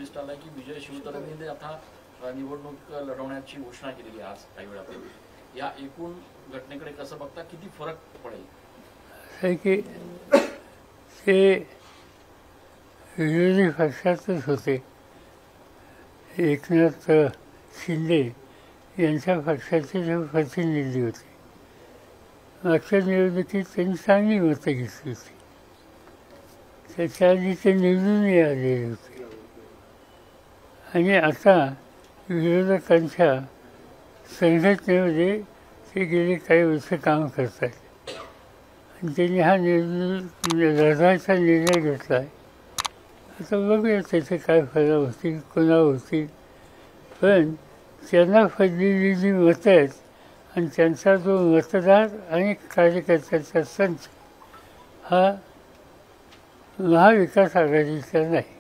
Twist आला की विजय शिवतरेंनी आता निवडणूक लढवण्याची घोषणा केलेली आज काही वेळापूर्वी। या एकूण घटनेकडे कसं बघता, किती फरक पडेल? आहे की ते विरोधी पक्षातच होते, एकनाथ शिंदे यांच्या पक्षाचे जे प्रतिनिधी होते। मागच्या निवडणुकीत त्यांनी चांगली मतं घेतली होती, त्याच्या आधी ते निवडूनही आलेले होते आणि आता विरोधकांच्या संघटनेमध्ये ते गेले काही वर्ष काम करत आहेत आणि त्यांनी हा लढायचा निर्णय घेतला आहे। आता बघूया त्याचे काय फरक होतील, कोणावर होतील, पण त्यांना पडलेली जी मतं आहेत आणि त्यांचा जो मतदार आणि कार्यकर्त्यांचा संच हा महाविकास आघाडीचा नाही,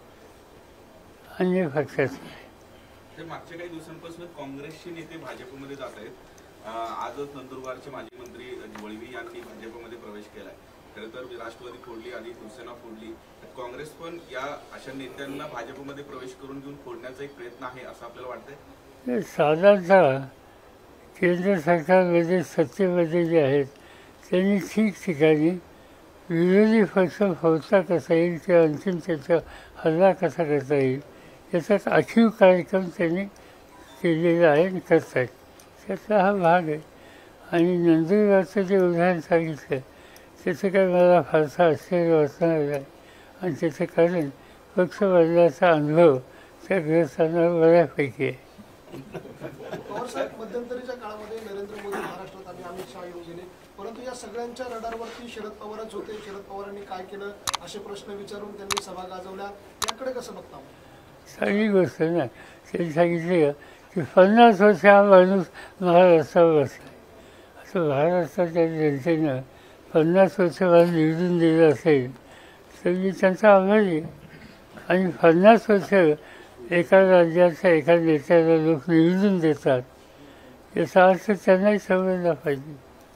अन्य पक्षाचा नाही। मागच्या काही दिवसांपासून काँग्रेसचे नेते भाजपमध्ये जात आहेत। आजच नंदुरबारचे माजी मंत्री वळवी यांनी भाजपमध्ये प्रवेश केलाय। खरं तर राष्ट्रवादी फोडली आणि शिवसेना फोडली, काँग्रेस पण या अशा नेत्यांना भाजपमध्ये प्रवेश करून घेऊन फोडण्याचा एक प्रयत्न आहे असं आपल्याला वाटतंय? साधारणतः केंद्र सरकारमध्ये सत्तेमध्ये जे आहेत त्यांनी ठिकठिकाणी विरोधी पक्ष फोडता कसा येईल किंवा आणखीन त्याचा हल्ला कसा करता येईल याचा आखीव कार्यक्रम त्यांनी केलेला आहे आणि करत आहेत, त्याचा हा भाग आहे। आणि नंदुरबारचं जे उदाहरण सांगितलं त्याचं काय मला फारसा आश्चर्य वाटणार नाही आणि त्याचं कारण पक्ष बदलाचा अनुभव त्या ग्रस्तांना बऱ्यापैकी आहे। पवारसाहेब, मध्यंतरीच्या काळामध्ये नरेंद्र मोदी महाराष्ट्रात आणि अमित शहा येऊन गेले, परंतु या सगळ्यांच्या रडारवरती शरद पवारच होते। शरद पवारांनी काय केलं असे प्रश्न विचारून त्यांनी सभा गाजवल्या, याकडे कसं बघता? चांगली गोष्ट ना, त्यांनी सांगितले की 50 वर्ष हा माणूस महाराष्ट्रावर बसला आहे। असं महाराष्ट्राच्या जनतेनं 50 वर्ष मला निवडून दिलं असेल तर मी त्यांचा आभारी आहे। आणि 50 वर्ष एका राज्याच्या एका नेत्याला लोक निवडून देतात याचा अर्थ त्यांनाही समजला पाहिजे।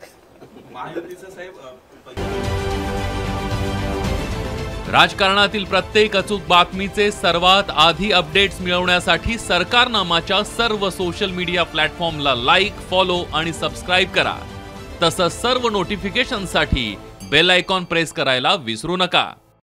राजकारणातील प्रत्येक अचूक बातमीचे सर्वात आधी अपडेट्स मिळवण्यासाठी सरकारनामाच्या सर्व सोशल मीडिया प्लॅटफॉर्मला लाईक, फॉलो आणि सबस्क्राईब करा। तसंच सर्व नोटिफिकेशनसाठी बेल आयकॉन प्रेस करायला विसरू नका।